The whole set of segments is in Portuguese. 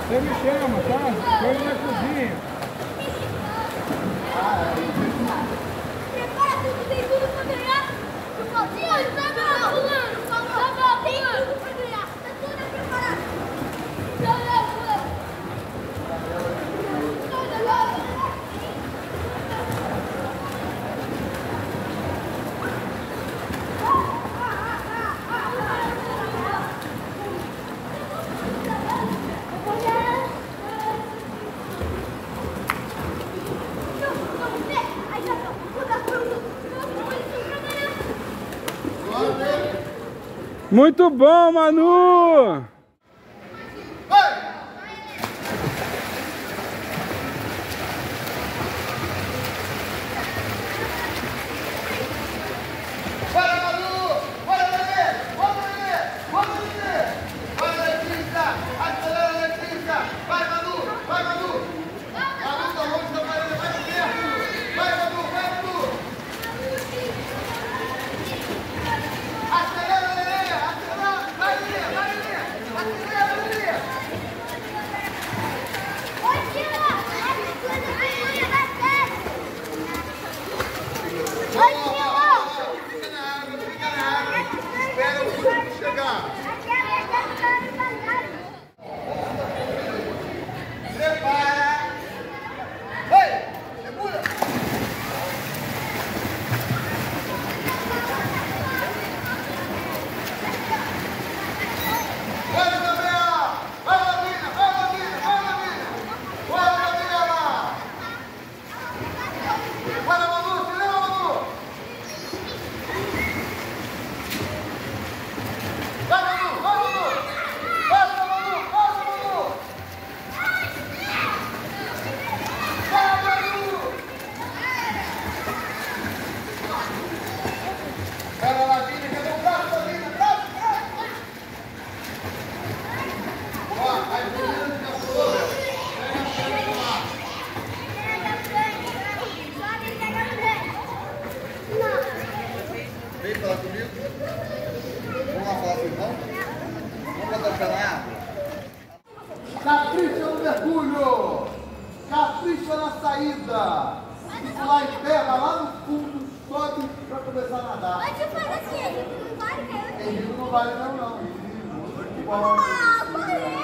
Você me chama, tá? Tô indo na cozinha. Prepara tudo, tem tudo pra ganhar. Sozinho, tá pulando. Tá tem tudo pra ganhar. Tá tudo preparado. Muito bom, Manu! Vem falar comigo. Vamos lá falar com o irmão? Vamos botar o pé na água? Capricha no mergulho! Capricha na saída! Se pular em pé, vai lá no fundo, sobe para começar a nadar. Mas eu falo assim, a gente não vale, cara. Em rio não vale não. Ah, valeu!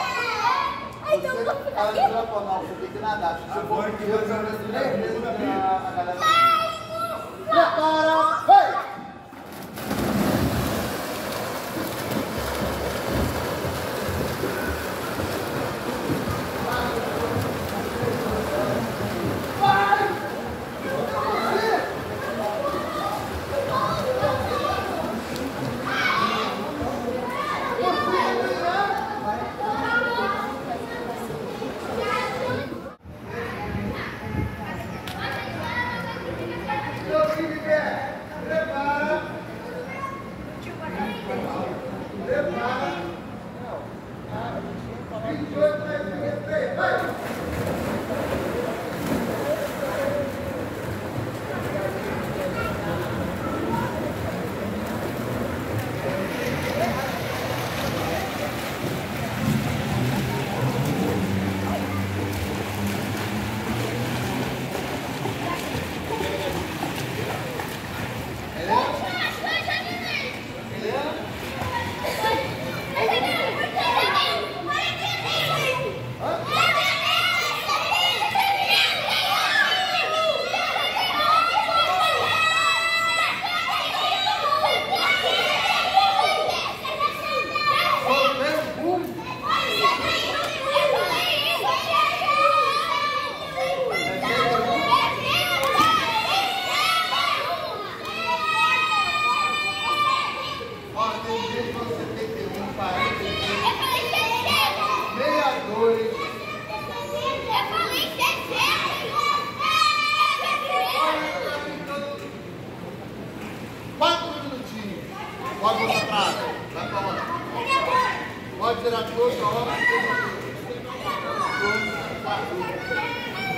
Então eu vou ficar aqui? Não, você tem que nadar. Se você for aqui, eu já vejo 3 vezes a galera. Prepara! Vai! Pode botar pra água. Vai pra onde? Pode tirar toda a hora.